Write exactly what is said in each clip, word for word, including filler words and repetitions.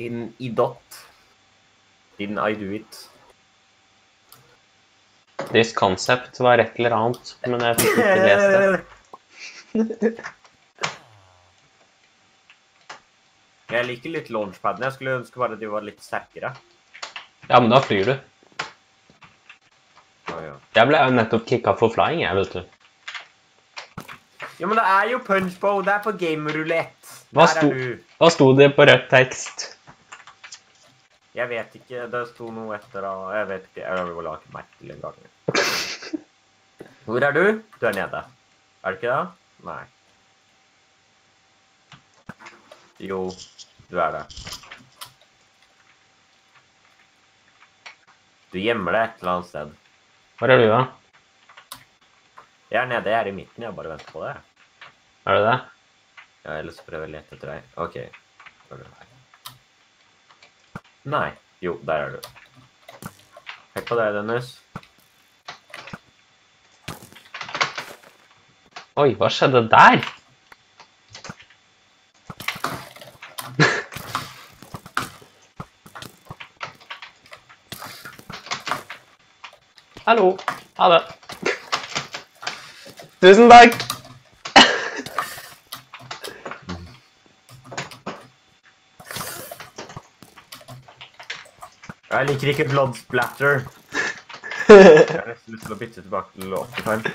Din idott. Din I do it. This concept var et eller annet, men jeg fikk ikke lest det. Jeg liker litt launchpadden. Jeg skulle ønske bare at de var litt sterkere. Ja, men da flyr du. Ja, ja. Jeg ble jo nettopp kicka for flying, jeg, vet du. Ja, men det er jo punchbow. Det er på gamerroulette. Hva, Der sto, er du. hva sto det på rødt tekst? Jeg vet ikke. Det sto noe etter da. Jeg vet ikke. Jeg vil la ikke merke til en gang. Hvor er du? Du er nede. Er du ikke det? Nei. Jo, du er det. Du gjemmer deg et eller annet sted. Hvor er du, da? Jeg er nede, jeg er i midten, jeg bare venter på det. Er du det? Ja, ellers prøver jeg å lete etter deg. Ok. Så er du her. Nei. Jo, der er du. Hei på deg, Dennis. Oi, hva skjedde der? Hallo. Ha det. Tusen takk. Jeg liker ikke blood splatter. Jeg har nesten lyst til å bytte tilbake til Optifine.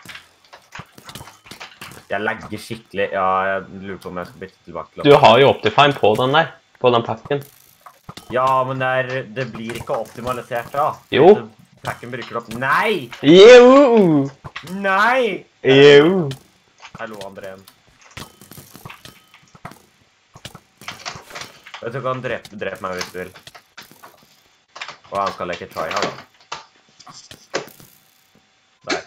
Jeg lagger skikkelig. Ja, jeg lurer på om jeg skal bytte tilbake til Du har jo Optifine på den der, på den pakken. Ja, men det, er, det blir ikke optimalisert da. Jo. Packen bruker det opp. Nei! Jo! Nei! Jo! Hallo, Andrén. Vet du hva, han dreper, dreper meg hvis du vil. Og han skal leke try her da. Der.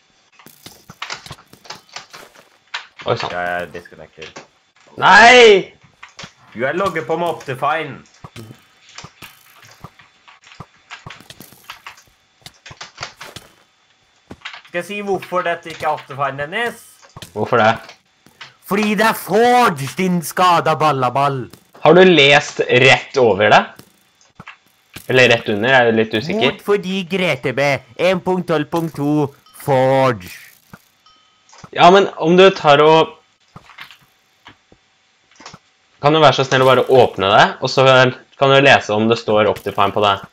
Oi, sant. Jeg er disconnected. Nei! Du er logget på med Optifine. Skal jeg si hvorfor dette ikke er Optifine, Dennis? Hvorfor det? Fordi det er Forge, din skada ballaball. Har du lest rett over det? Eller rett under, er du litt usikker? Mot fordi Grete B. en punkt tolv punkt to Forge. Ja, men om du tar og... Kan du være så snill å bare åpne det, og så kan du lese om det står Optifine på det.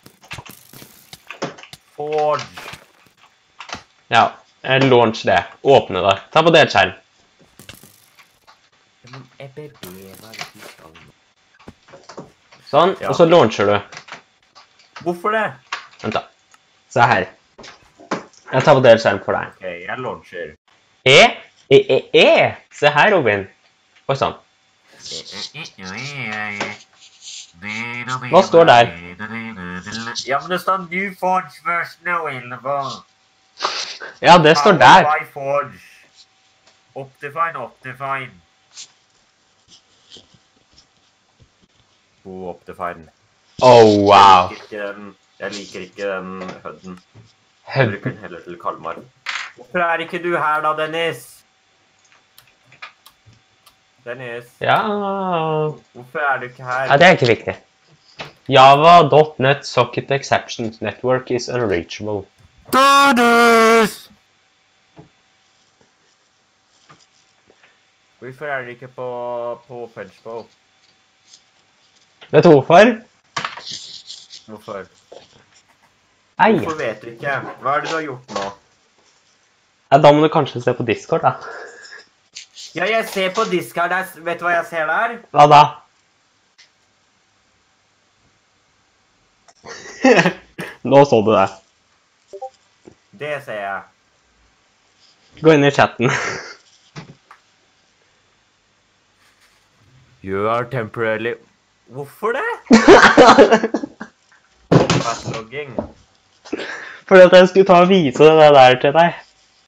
Forge. Ja, launch det. Åpne det. Ta på delskjerm. Sånn, og så launcher du. Hvorfor det? Vent da. Se her. Jeg tar på delskjerm for deg. Ok, jeg launcher. E, E, E, E. Se her, Robin. Oi, sånn. Hva står der? Ja, men det står New Forge version available. Ja, det står der. Powered by Forge. Optifine, Optifine. God Optifine. Oh, wow. Jeg liker ikke den, jeg liker ikke den hødden. Jeg Hødd. bruker den heller til Kalmar. Hvorfor er ikke du her da, Dennis? Dennis, Ja. hvorfor er du ikke her? Ja, det er ikke viktig. Java dot net socket exceptions network is unreachable. Dennis! Hvorfor er du ikke på, på Punchbow? Vet du hvorfor? Hvorfor? Ei. Hvorfor vet du ikke? Hva er det du har gjort nå? Ja, da må du kanskje se på Discord, da. Ja, jeg ser på Discord. Der. Vet du hva jeg ser der? Hva da? Nå så du det. Det ser jeg. Gå inn i chatten. You are temporarily... Hvorfor det? Combat logging. Fordi at jeg skulle ta og vise det der til deg.